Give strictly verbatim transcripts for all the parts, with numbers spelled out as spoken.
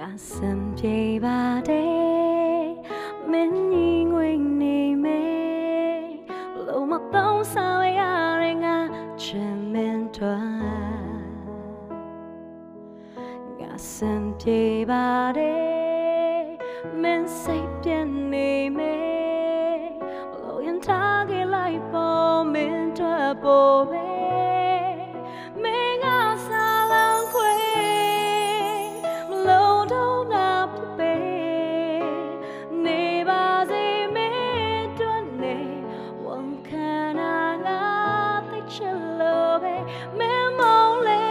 စံပြေပါတယ်မင်းကြီးငွေနေမယ်လုံးမသုံးဆောင်ရတဲ့ငါချင်မင်းတို့ငါစံပြေပါတယ်မင်းစိတ်ပြည့်နေမယ်လို့ရင်ထားခဲ့လိုက်ပေါ်မင်းတို့ပေါ်ပဲမင်းကစားလမ်းခွေမလို့တော့ငါပဲနေပါစေမင်းတို့နေဝန်ခံနာငါသိချင်လို့ပဲမင်းမောင်းလေ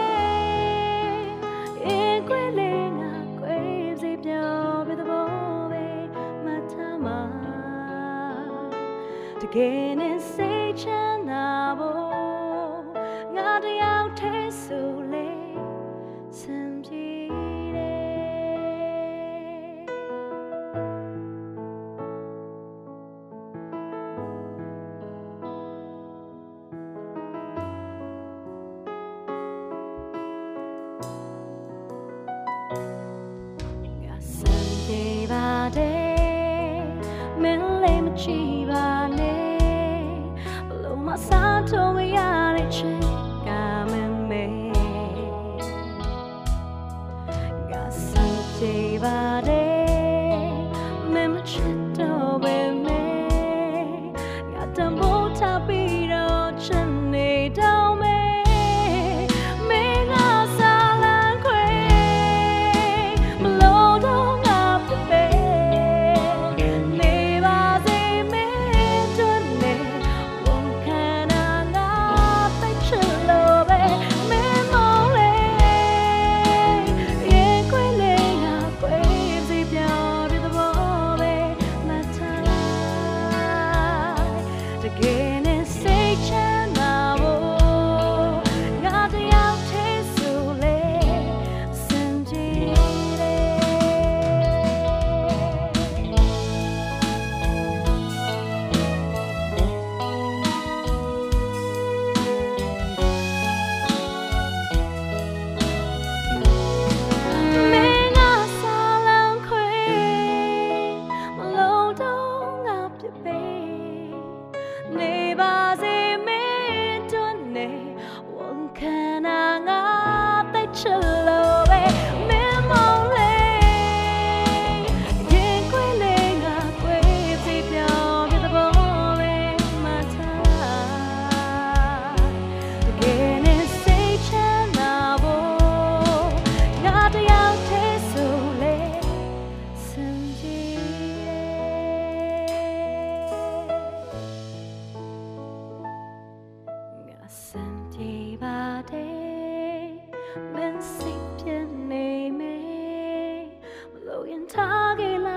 အကွေးလေးငါကွေးစီပြောပြတဲ့ဘောပဲမထားမှာတကယ်နဲ့စိတ်ချမ်းသာဖို့ငါတယောက်တည်းဆိုလေစံပြေပါတယ်မင်းလေးမချီပါနဲ့ဘလို့မစားတော့မရတဲ့ချစ်ကမမေငါစံပြေပါတယ်မင်းမချစ်တော့ပဲမဲငါတမိုးထားပြီးတော့ချစ်နေတော့မဲမင်းကစားလမ်းခွေမလို့တော့တကယ်နဲ့စိတ်ချမ်းသာဖို့ငါတယောက်တည်းဆိုလေစံပြေနေပါစေမင်းတို့နေဝန်ခံနာငါသိချင်လို့ပဲမင်းမောင်းလေရင်ခွေးလေးငါခွေးစီပြောပြတဲ့ဘောပဲမထားတကယ်နဲ့စိတ်ချမ်းသာဖို့ငါတယောက်တည်းဆိုလေစံပြေစံပြေပါတယ်မင်းစိတ်ပြည့်နေမယ်မလို့ရင်ထားခဲ့လိုက်